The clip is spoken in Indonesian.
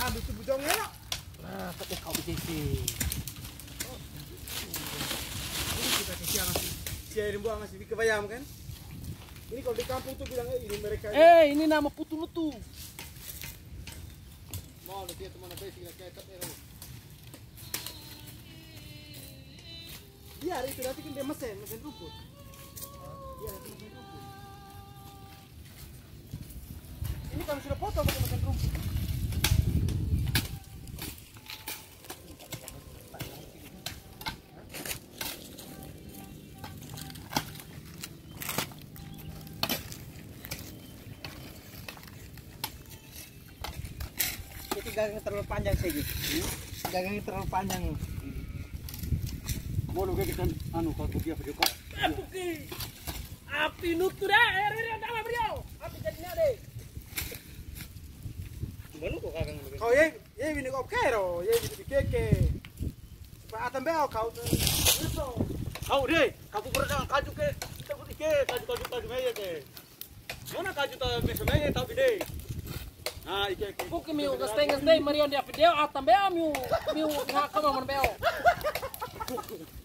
Ambil tu bujongnya nak. Nah, tapi kau sisi. Ini kita kesian ngasih. Siarin buang ngasih di kebayam kan. Ini kalau di kampung tuh bilang ini mereka. Ini nama putu nutu. Mau dia teman apa sih kayak ero. Iya, itu nanti kan dia mesin rumput. Iya, mesin rumput. Ini kami sudah potong pakai mesin rumput. Itu gagangnya terlalu panjang sih gitu. Gagangnya terlalu panjang. Mau lu kita kalau dia video kok. Api nutu dah, dalam beliau. Api jadinya deh. Baru kok kagang lu. Kau ye bini kau kero, ye bini keke. Pak atam beo kau tuh. Kau deh, kau pernah kaju ke kita putih ke, kaju meja ke. Mana kaju tuh meja tapi deh. Nah, ike. Bukan miu ngestai Marion dia video atam beo miu ngakam man beo.